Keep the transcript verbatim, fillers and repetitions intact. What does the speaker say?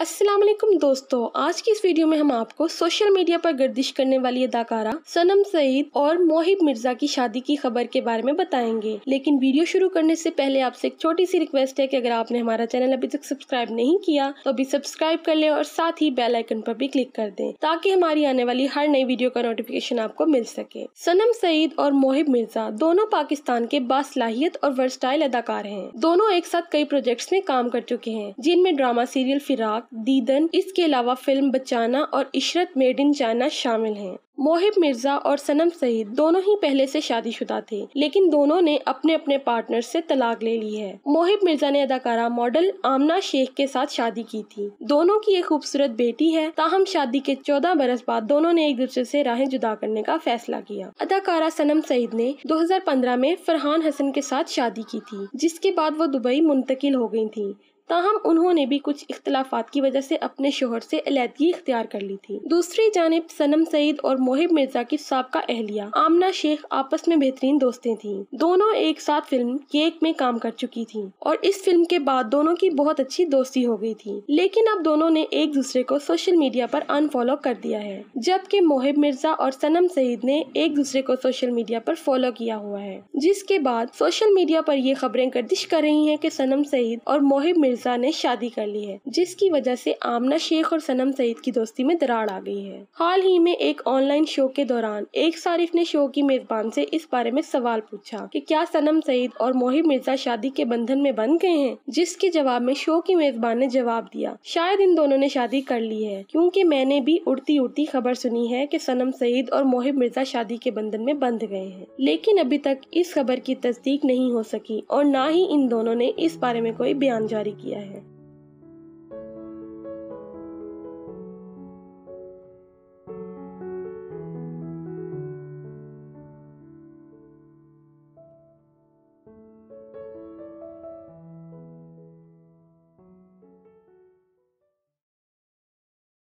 अस्सलाम वालेकुम दोस्तों, आज की इस वीडियो में हम आपको सोशल मीडिया पर गर्दिश करने वाली अदाकारा सनम सईद और मोहिब मिर्जा की शादी की खबर के बारे में बताएंगे। लेकिन वीडियो शुरू करने से पहले आपसे एक छोटी सी रिक्वेस्ट है कि अगर आपने हमारा चैनल अभी तक सब्सक्राइब नहीं किया तो अभी सब्सक्राइब कर लें और साथ ही बेल आइकन पर भी क्लिक कर दें ताकि हमारी आने वाली हर नई वीडियो का नोटिफिकेशन आपको मिल सके। सनम सईद और मोहिब मिर्जा दोनों पाकिस्तान के बासलाहियत और वर्सटाइल अदाकार हैं। दोनों एक साथ कई प्रोजेक्ट्स में काम कर चुके हैं, जिनमें ड्रामा सीरियल फिराक, दीदन, इसके अलावा फिल्म बचाना और इशरत मेड इन चाइना शामिल हैं। मोहिब मिर्जा और सनम सईद दोनों ही पहले से शादीशुदा थे, लेकिन दोनों ने अपने अपने पार्टनर से तलाक ले ली है। मोहिब मिर्जा ने अदाकारा मॉडल आमना शेख के साथ शादी की थी। दोनों की एक खूबसूरत बेटी है। ताहम शादी के चौदह बरस बाद दोनों ने एक दूसरे से राहें जुदा करने का फैसला किया। अदाकारा सनम सईद ने दो हजार पंद्रह में फरहान हसन के साथ शादी की थी, जिसके बाद वो दुबई मुंतकिल हो गई थी। ताहम उन्होंने भी कुछ इख्तलाफात की वजह से अपने शोहर से अलहदगी इख्तियार कर ली थी। दूसरी जानिब सनम सईद और मोहिब मिर्जा की साबका अहलिया आमना शेख आपस में बेहतरीन दोस्तें थीं। दोनों एक साथ फिल्म केक में काम कर चुकी थीं और इस फिल्म के बाद दोनों की बहुत अच्छी दोस्ती हो गई थी। लेकिन अब दोनों ने एक दूसरे को सोशल मीडिया पर अनफॉलो कर दिया है, जबकि मोहिब मिर्जा और सनम सईद ने एक दूसरे को सोशल मीडिया पर फॉलो किया हुआ है। जिसके बाद सोशल मीडिया पर ये खबरें गर्दिश कर रही है की सनम सईद और मोहिब मिर्जा ने शादी कर ली है, जिसकी वजह से आमना शेख और सनम सईद की दोस्ती में दरार आ गई है। हाल ही में एक ऑनलाइन शो के दौरान एक सारिफ ने शो की मेजबान से इस बारे में सवाल पूछा कि क्या सनम सईद और मोहिब मिर्जा शादी के बंधन में बंध गए हैं, जिसके जवाब में शो की मेजबान ने जवाब दिया, शायद इन दोनों ने शादी कर ली है, क्योंकि मैंने भी उड़ती उड़ती खबर सुनी है कि सनम सईद और मोहिब मिर्जा शादी के बंधन में बंध गए हैं। लेकिन अभी तक इस खबर की तस्दीक नहीं हो सकी और न ही इन दोनों ने इस बारे में कोई बयान जारी किया है।